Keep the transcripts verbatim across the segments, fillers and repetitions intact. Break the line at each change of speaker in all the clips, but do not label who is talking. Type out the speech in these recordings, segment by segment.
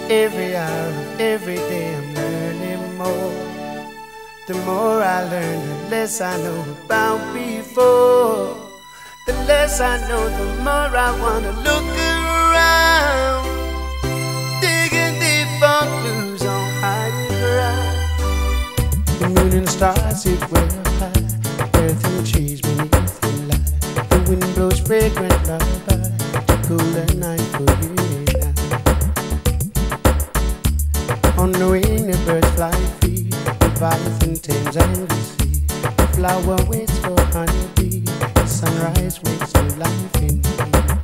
Every hour, every day I'm learning more. The more I learn, the less I know about before. The less I know, the more I wanna look around, digging deep for clues on higher ground. The moon and stars sit well high, earth and trees beneath the light. The wind blows fragrant lullaby to cool the night for you and I. On the wing the birds fly free, Leviathan tames and the sea. The flower waits for honeybee, the sunrise wakes new life in me.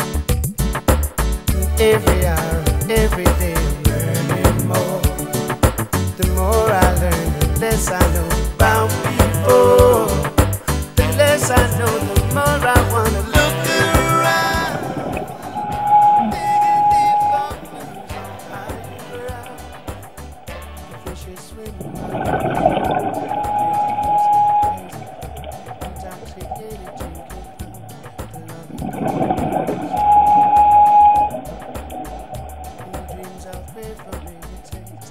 Every hour, every day I'm learning more. The more I learn, the less I know about before. The less I know, the more I wanna look around, digging deep for clues on higher ground. The fishes swim intoxicated drinking from the loving in the dreams I'll pray for meditate.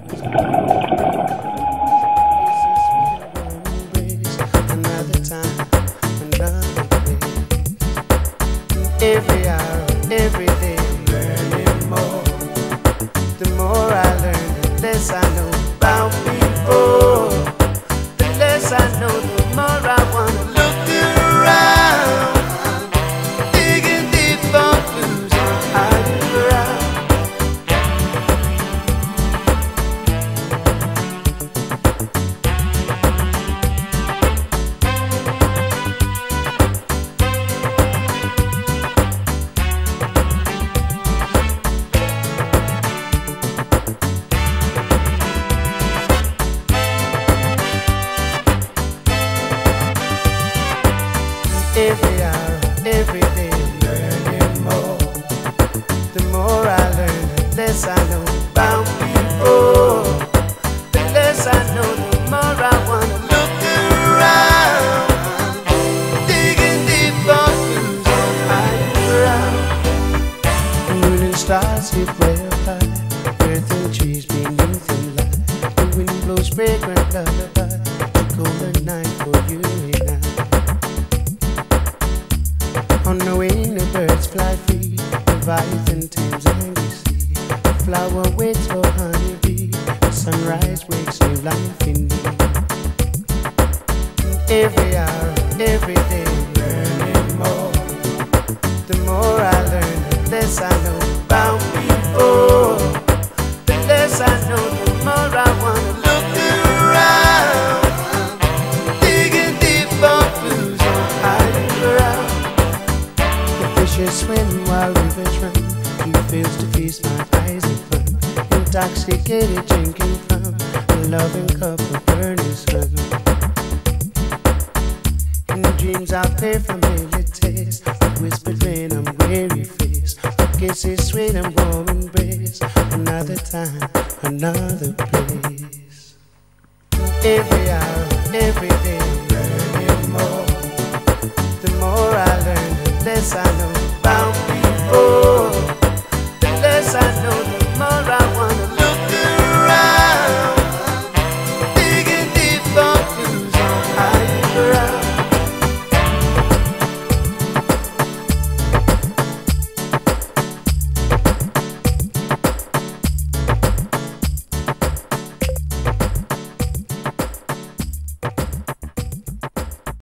Another time, another place. Every hour, every day, I'm learning more. The more I learn, the less I know about before. The less I know, the more I wanna look around, digging deep for clues on higher ground. Every hour, every day, I'm learning more. The more I learn, the less I know about before. The less I know, the more I wanna look around, digging deep for clues on higher ground. The moon and stars sit well high, earth and trees beneath the light. The wind blows fragrant lullaby to cool the night for you and I. On the wing the birds fly free, Leviathan tames and the sea. The flower waits for honeybee, the sunrise wakes new life in me. Every hour, every day, I'm learning more. The more I learn, the less I know about before. The less I know, the more I wanna look around, digging deep for clues on higher ground. Fishes swim while rivers run, few fields to feast my eyes in fun. Intoxicated drinking from a loving cup of burning sun. In the dreams I play familiar taste, with whispered rain I'm weary face. A kiss is sweet and warm embrace, another time, another place. Every hour, every day I'm learning more. The more I learn, the less I know